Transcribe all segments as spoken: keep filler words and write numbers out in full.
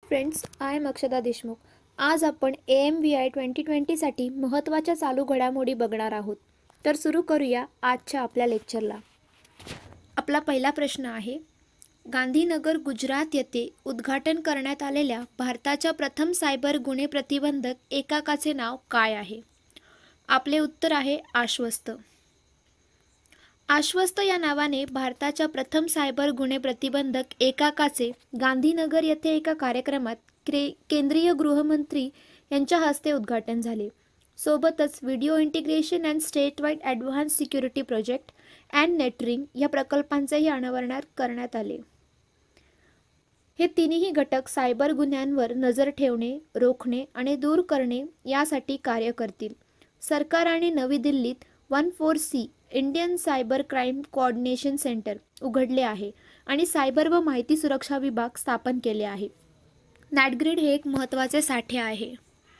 Friends, I am अक्षदा देशमुख. आज आपण A M V I twenty ट्वेंटीसाठी महत्त्वाच्या चालू घडामोडी बघणार आहोत. तर सुरू करूया आजच्या आपल्या लेक्चरला. आपला पहिला प्रश्न आहे, गांधीनगर गुजरात येथे उद्घाटन करण्यात आलेल्या भारताच्या प्रथम सायबर गुन्हे प्रतिबंधक एककाचे नाव काय आहे? आपले उत्तर आहे आश्वस्त. आश्वस्त या नावाने भारताच्या प्रथम सायबर गुन्हे प्रतिबंधक एककाचे गांधीनगर येथे एका कार्यक्रमात क्रे केंद्रीय गृहमंत्री यांच्या हस्ते उद्घाटन झाले. सोबतच video integration and state wide advance security project and नेटरिंग या प्रकल्पांचेही अनावरण करण्यात आले. हे तिन्ही घटक सायबर गुन्ह्यांवर नजर ठेवणे, रोखणे आणि दूर करणे यासाठी कार्य करतील. सरकारने नवी दिल्लीत one four C Indian cyber crime coordination centre उघडले आहे आणि सायबर व माहिती सुरक्षा विभाग स्थापन केले आहे. नॅटग्रिड हे एक महत्त्वाचे साठे आहे.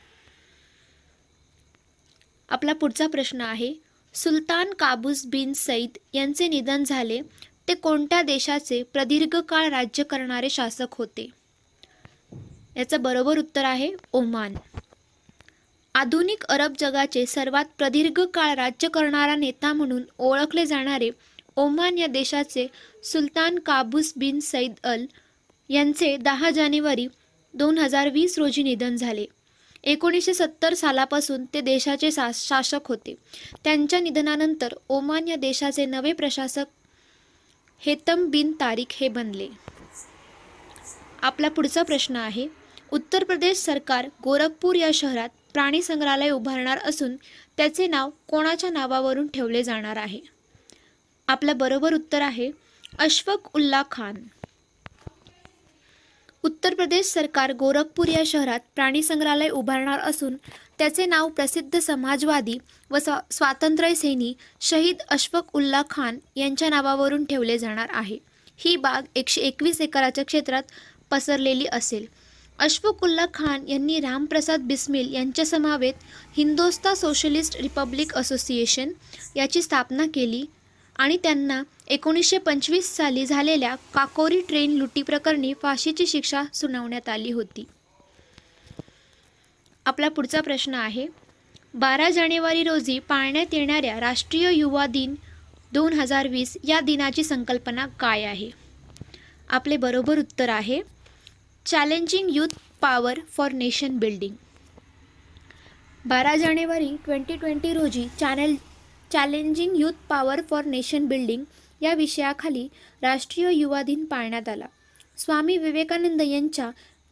आपला पुढचा प्रश्न आहे, सुलतान काबूस बिन सईद यांचे निधन झाले ते कोणत्या देशाचे प्रदीर्घ काळ राज्य करणारे शासक होते? याचं बरोबर उत्तर आहे ओमान. आधुनिक अरब जगाचे सर्वात प्रदीर्घ काळ राज्य करणारा नेता म्हणून ओळखले जाणारे ओमान या देशाचे सुलतान काबूस बिन सईद अल यांचे दहा जानेवारी दोन हजार वीस रोजी निधन झाले. एकोणीसशे सत्तर सालापासून ते देशाचे शा शासक होते. त्यांच्या निधनानंतर ओमान या देशाचे नवे प्रशासक हेतम बिन तारिक हे बनले. आपला पुढचा प्रश्न आहे, उत्तर प्रदेश सरकार गोरखपूर या शहरात प्राणी संग्रहालय उभारणार असून त्याचे नाव कोणाच्या नावावरून ठेवले जाणार आहे? आपलं बरोबर उत्तर आहे अशफक उल्ला खान. उत्तर प्रदेश सरकार गोरखपूर या शहरात प्राणी संग्रहालय उभारणार असून त्याचे नाव प्रसिद्ध समाजवादी व स्वा स्वातंत्र्यसैनी शहीद अशफक उल्ला खान यांच्या नावावरून ठेवले जाणार आहे. ही बाग एकशे एकवीस एकराच्या क्षेत्रात पसरलेली असेल. अशफक उल्ला खान यांनी रामप्रसाद बिस्मिल यांच्या समवेत हिंदोस्तान सोशलिस्ट रिपब्लिक असोसिएशन याची स्थापना केली आणि त्यांना एकोणीसशे पंचवीस साली झालेल्या काकोरी ट्रेन लुटीप्रकरणी फाशीची शिक्षा सुनावण्यात आली होती. आपला पुढचा प्रश्न आहे, बारा जानेवारी रोजी पाळण्यात येणाऱ्या राष्ट्रीय युवा दिन दोन हजार वीस या दिनाची संकल्पना काय आहे? आपले बरोबर उत्तर आहे challenging youth power for nation building. बारा जानेवारी ट्वेंटी ट्वेंटी रोजी channel challenging youth power for nation building या विषयाखाली राष्ट्रीय युवा दिन पाळण्यात आला. स्वामी विवेकानंद यांच्या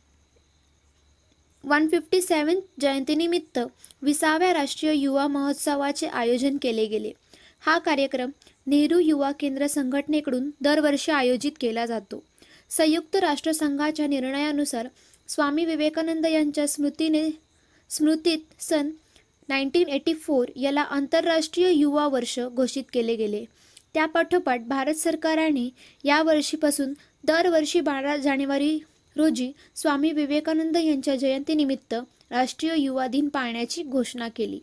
वन फिफ्टी सेवन जयंतीनिमित्त विसाव्या राष्ट्रीय युवा महोत्सवाचे आयोजन केले गेले. हा कार्यक्रम नेहरू युवा केंद्र संघटनेकडून दरवर्षी आयोजित केला जातो. संयुक्त राष्ट्रसंघाच्या निर्णयानुसार स्वामी विवेकानंद यांच्या स्मृतीने स्मृतीत सन नाईन्टीन एटी फोर याला आंतरराष्ट्रीय युवा वर्ष घोषित केले गेले. त्यापाठोपाठ भारत सरकारने या वर्षीपासून दरवर्षी बारा जानेवारी रोजी स्वामी विवेकानंद यांच्या जयंतीनिमित्त राष्ट्रीय युवा दिन पाळण्याची घोषणा केली.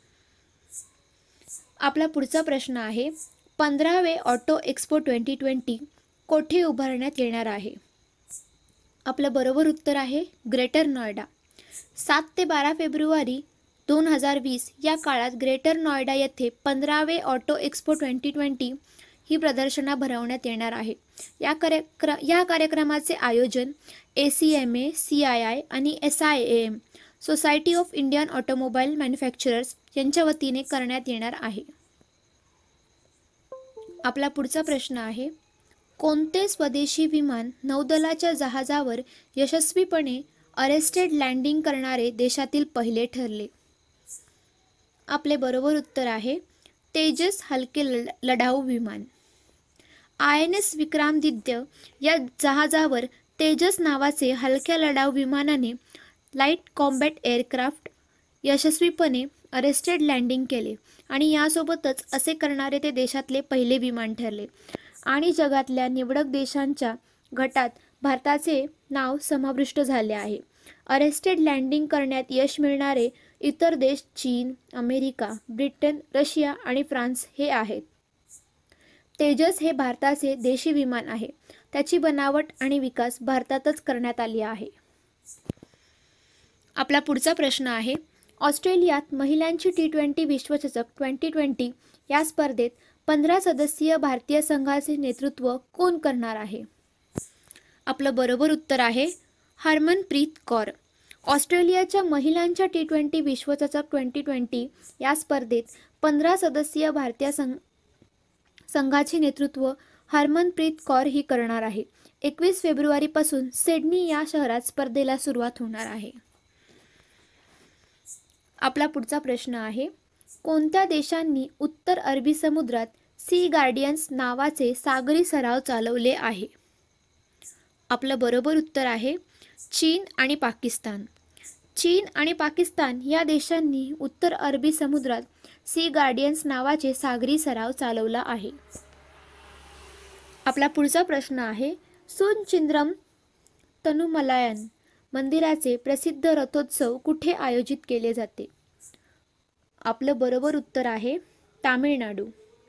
आपला पुढचा प्रश्न आहे, पंधरावे ऑटो एक्सपो ट्वेंटी ट्वेंटी कोठे उभारण्यात येणार आहे? आपलं बरोबर उत्तर आहे ग्रेटर नोएडा. सात ते बारा फेब्रुवारी दोन हजार वीस या काळात ग्रेटर नोएडा येथे पंधरावे ऑटो एक्सपो ट्वेंटी ट्वेंटी ही प्रदर्शना भरवण्यात येणार आहे. या कार्यक्र या कार्यक्रमाचे आयोजन A C M A, C I I आणि S I A M society of Indian automobile manufacturers यांच्या वतीने करण्यात येणार आहे. आपला पुढचा प्रश्न आहे, कोणते स्वदेशी विमान नौदलाच्या जहाजावर यशस्वीपणे अरेस्टेड लँडिंग करणारे देशातील पहिले ठरले? आपले बरोबर उत्तर आहे तेजस हलके लढाऊ विमान. आय एन एस विक्रमादित्य या जहाजावर तेजस नावाचे हलक्या लढाऊ विमानाने लाईट कॉम्बॅट एअरक्राफ्ट यशस्वीपणे अरेस्टेड लँडिंग केले आणि यासोबतच असे करणारे ते देशातले पहिले विमान ठरले आणि जगातल्या निवडक देशांच्या गटात भारताचे नाव समाविष्ट झाले आहे. अरेस्टेड लँडिंग करण्यात यश मिळणारे इतर देश चीन, अमेरिका, ब्रिटन, रशिया आणि फ्रान्स हे आहेत. तेजस हे भारताचे देशी विमान आहे. त्याची बनावट आणि विकास भारतातच करण्यात आली आहे. आपला पुढचा प्रश्न आहे, ऑस्ट्रेलियात महिलांची टी ट्वेंटी विश्वचषक ट्वेंटी ट्वेंटी या स्पर्धेत पंधरा सदस्यीय भारतीय संघाचे नेतृत्व कोण करणार आहे? आपलं बरोबर उत्तर आहे हरमनप्रीत कौर. ऑस्ट्रेलियाच्या महिलांच्या टी ट्वेंटी विश्वचषक ट्वेंटी ट्वेंटी या स्पर्धेत पंधरा सदस्यीय भारतीय संघ संघाचे नेतृत्व हरमनप्रीत कौर ही करणार आहे. एकवीस फेब्रुवारीपासून सिडनी या शहरात स्पर्धेला सुरुवात होणार आहे. आपला पुढचा प्रश्न आहे, कोणत्या देशांनी उत्तर अरबी समुद्रात सी गार्डियन्स नावाचे सागरी सराव चालवले आहे? आपलं बरोबर उत्तर आहे चीन आणि पाकिस्तान. चीन आणि पाकिस्तान या देशांनी उत्तर अरबी समुद्रात सी गार्डियन्स नावाचे सागरी सराव चालवला आहे. आपला पुढचा प्रश्न आहे, सुचिंद्रम तनुमलायन मंदिराचे प्रसिद्ध रथोत्सव कुठे आयोजित केले जाते? आपलं बरोबर उत्तर आहे तामिळनाडू.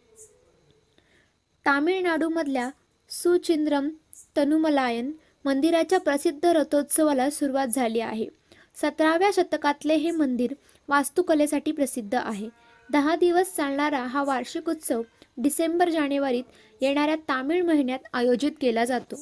तामिळनाडूमधल्या सुचिंद्रम तनुमलायन मंदिराच्या प्रसिद्ध रथोत्सवाला सुरुवात झाली आहे. सतराव्या शतकातले हे मंदिर वास्तुकलेसाठी प्रसिद्ध आहे. दहा दिवस चालणारा हा वार्षिक उत्सव डिसेंबर जानेवारीत येणाऱ्या तामिळ महिन्यात आयोजित केला जातो.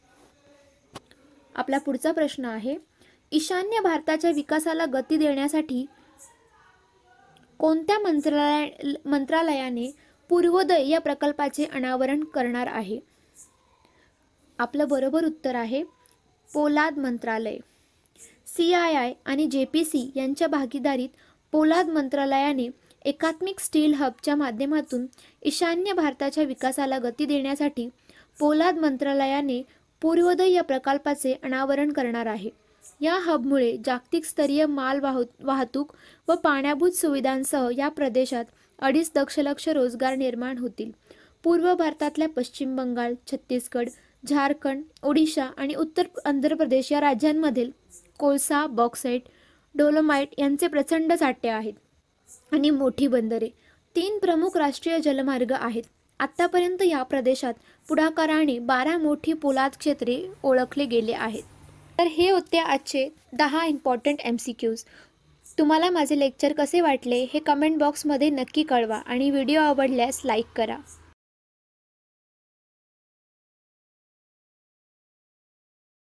आपला पुढचा प्रश्न आहे, ईशान्य भारताच्या विकासाला गती देण्यासाठी कोणत्या मंत्रालय मंत्रालयाने पूर्वोदय या प्रकल्पाचे अनावरण करणार आहे? आपलं बरोबर उत्तर आहे पोलाद मंत्रालय. सी आय आय आणि जे पी सी यांच्या भागीदारीत पोलाद मंत्रालयाने एकात्मिक स्टील हबच्या माध्यमातून ईशान्य भारताच्या विकासाला गती देण्यासाठी पोलाद मंत्रालयाने पूर्वोदय या प्रकल्पाचे अनावरण करणार आहे. या हबमुळे जागतिक स्तरीय माल वाहू वाहतूक व पाण्याभूत सुविधांसह या प्रदेशात अडीच दशलक्ष रोजगार निर्माण होतील. पूर्व भारतातल्या पश्चिम बंगाल, छत्तीसगड, झारखंड, ओडिशा आणि उत्तर आंध्र प्रदेश या राज्यांमधील कोळसा, बॉक्साईट, डोलोमाइट यांचे प्रचंड साठे आहेत आणि मोठी बंदरे, तीन प्रमुख राष्ट्रीय जलमार्ग आहेत. आतापर्यंत या प्रदेशात पुढाकाराने बारा मोठी पोलाद क्षेत्रे ओळखले गेले आहेत. तर हे होते आजचे दहा इम्पॉर्टंट एम सी क्यूज. तुम्हाला माझे लेक्चर कसे वाटले हे कमेंट बॉक्समध्ये नक्की कळवा आणि व्हिडिओ आवडल्यास लाईक करा.